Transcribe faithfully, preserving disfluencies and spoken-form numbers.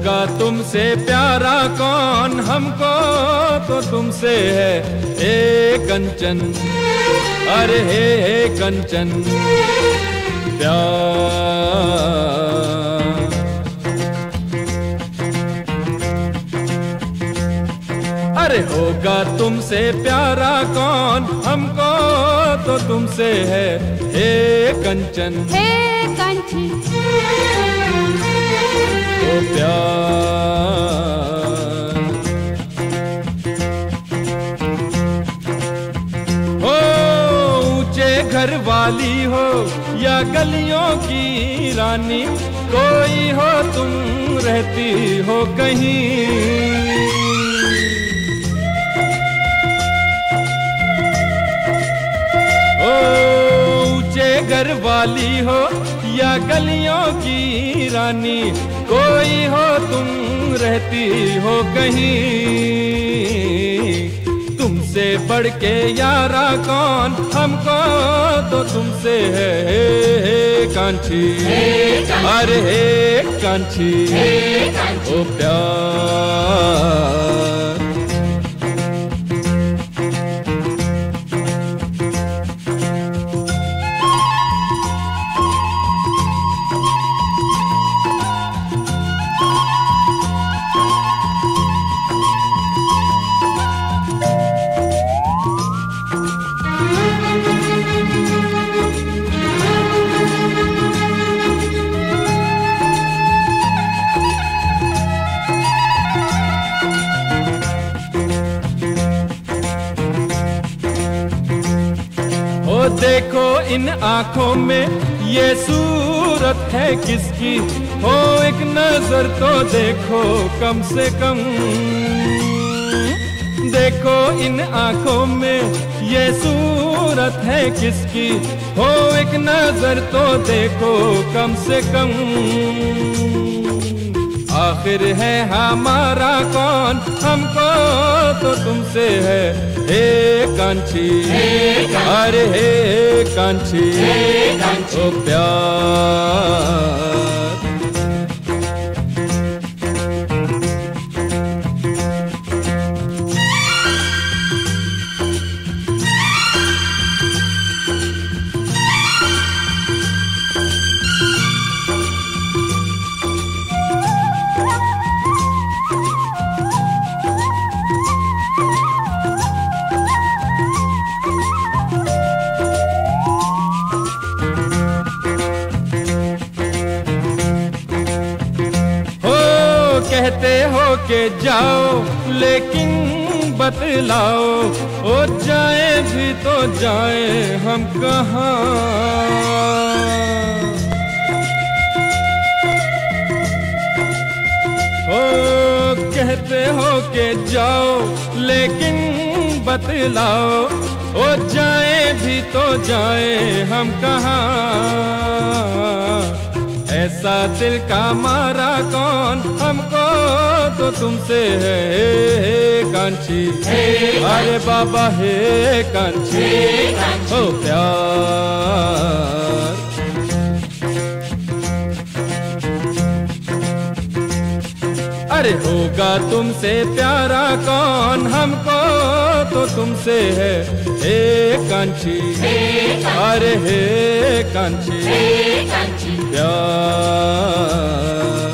होगा तुमसे प्यारा कौन, हमको तो तुमसे है ए कंचन, अरे हे हे कंचन प्यार। अरे होगा तुमसे प्यारा कौन, हमको तो तुमसे है हे कंचन, हे कंचन ओ प्यार। हो ऊंचे घर वाली हो या गलियों की रानी, कोई हो तुम रहती हो कहीं, ऊंचे घर वाली हो या गलियों की रानी, कोई हो तुम रहती हो कहीं। तुमसे बढ़ के यारा कौन, हमको तो तुमसे है हे कांची, अरे हे कांची ओ प्यार। देखो इन आंखों में ये सूरत है किसकी, हो एक नजर तो देखो कम से कम। देखो इन आंखों में ये सूरत है किसकी, हो एक नजर तो देखो कम से कम। आखिर है हमारा कौन, हमको तो तुमसे है हे कांची, अरे हे कांची ओ प्यार। कहते हो के जाओ लेकिन बतलाओ, ओ जाए भी तो जाए हम कहाँ। ओ कहते हो के जाओ लेकिन बतलाओ, ओ जाए भी तो जाए हम कहाँ। ऐसा दिल का मारा कौन, हमको तो तुमसे है हे कांची, अरे बाबा हे कांची ओ प्यार। अरे होगा तुमसे प्यारा कौन, हमको तो तुमसे है हे कांची, अरे हे कांची प्यार।